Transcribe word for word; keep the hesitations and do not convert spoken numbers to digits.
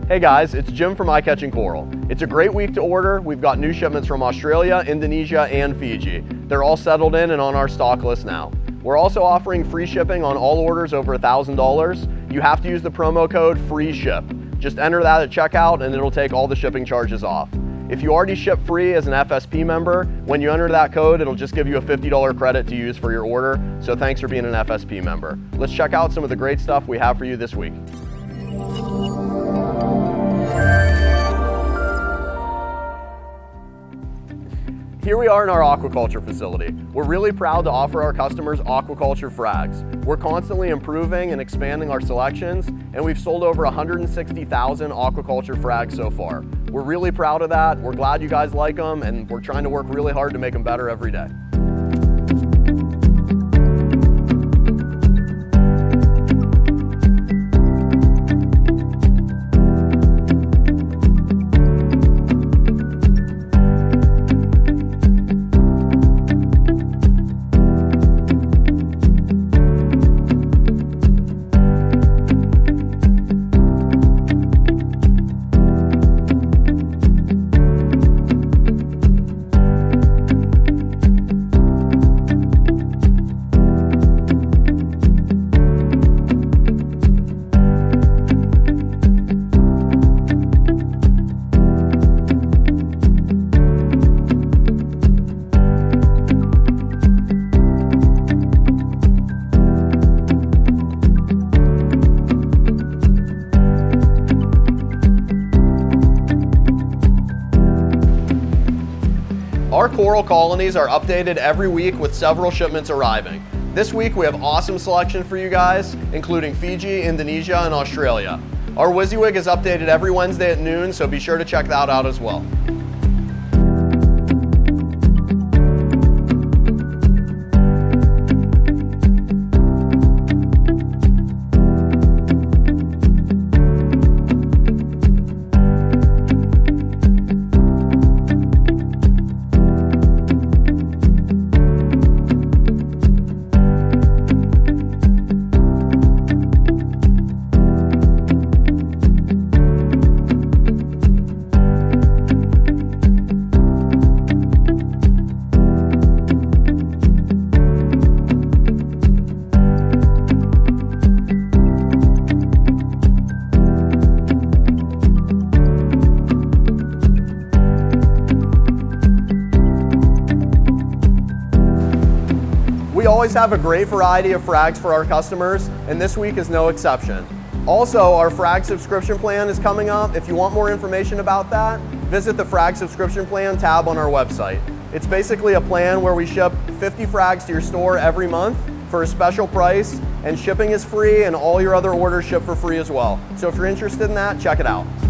Hey guys, it's Jim from Eye Catching Coral. It's a great week to order. We've got new shipments from Australia, Indonesia, and Fiji. They're all settled in and on our stock list now. We're also offering free shipping on all orders over one thousand dollars. You have to use the promo code FREESHIP. Just enter that at checkout and it'll take all the shipping charges off. If you already ship free as an F S P member, when you enter that code, it'll just give you a fifty dollar credit to use for your order. So thanks for being an F S P member. Let's check out some of the great stuff we have for you this week. Here we are in our aquaculture facility. We're really proud to offer our customers aquaculture frags. We're constantly improving and expanding our selections, and we've sold over one hundred sixty thousand aquaculture frags so far. We're really proud of that. We're glad you guys like them, and we're trying to work really hard to make them better every day. Our coral colonies are updated every week with several shipments arriving. This week we have awesome selection for you guys, including Fiji, Indonesia, and Australia. Our WYSIWYG is updated every Wednesday at noon, so be sure to check that out as well. We always have a great variety of frags for our customers, and this week is no exception. Also, our frag subscription plan is coming up. If you want more information about that, visit the frag subscription plan tab on our website. It's basically a plan where we ship fifty frags to your store every month for a special price, and shipping is free and all your other orders ship for free as well. So if you're interested in that, check it out.